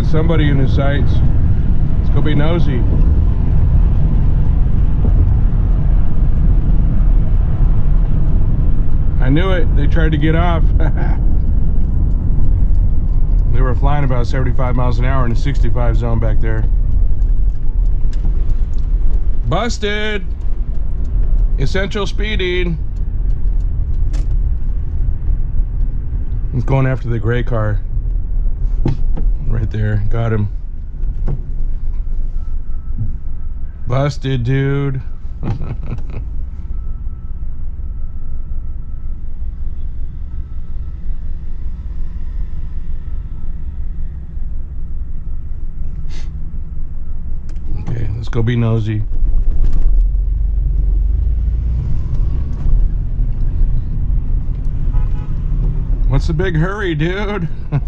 somebody in his sights. Let's go be nosy. I knew it. They tried to get off. They were flying about 75 miles an hour in the 65 zone back there. Busted. Essential speeding. He's going after the gray car. Right there. Got him. Busted, dude. Okay, let's go be nosy. What's the big hurry, dude?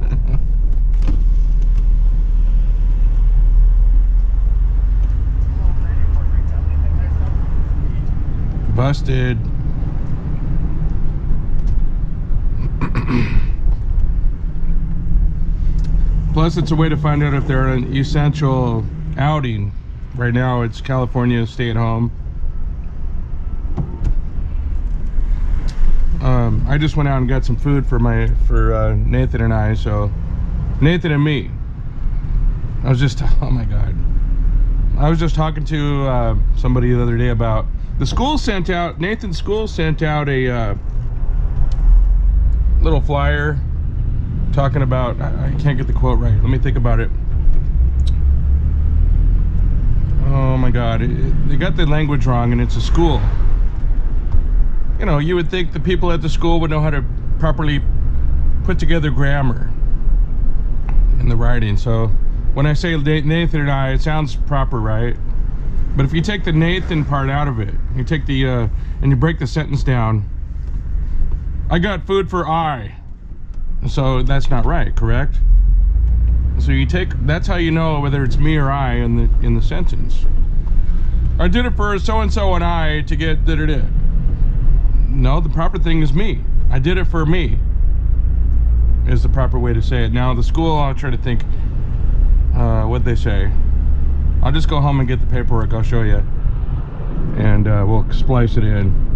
Busted. Plus, it's a way to find out if they're an essential outing. Right now, it's California stay-at-home. I just went out and got some food for Nathan and I. So, Nathan and me. I was just, oh my God. I was just talking to somebody the other day about the school sent out, Nathan's school sent out a little flyer talking about, I can't get the quote right. Let me think about it. Oh my God, they got the language wrong, and it's a school. You know, you would think the people at the school would know how to properly put together grammar in the writing. So when I say Nathan and I, it sounds proper, right? But if you take the Nathan part out of it, you take the, and you break the sentence down, I got food for I. So that's not right, correct? So you take, that's how you know whether it's me or I in the sentence. I did it for so-and-so and I to get da-da-da. No, the proper thing is me. I did it for me is the proper way to say it. Now the school, I'll try to think, what'd they say? I'll just go home and get the paperwork. I'll show you, and we'll splice it in.